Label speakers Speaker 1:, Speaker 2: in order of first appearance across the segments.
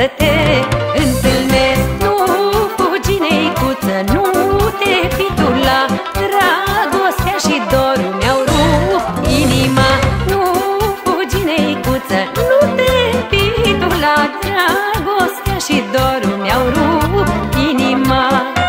Speaker 1: să te întâlnesc. Nu fugi, neicuță, nu te pitula, dragostea și dorul mi-au rupt inima. Nu fugi, neicuță, nu te pitula, dragostea și dorul mi-au rupt inima.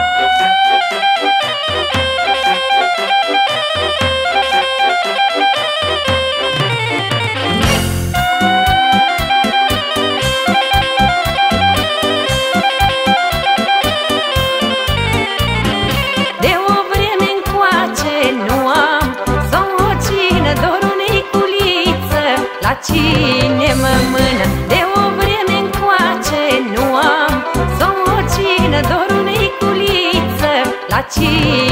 Speaker 1: La cine mă mână, de o vreme încoace nu am să o cină, doar o neiculiță. La cine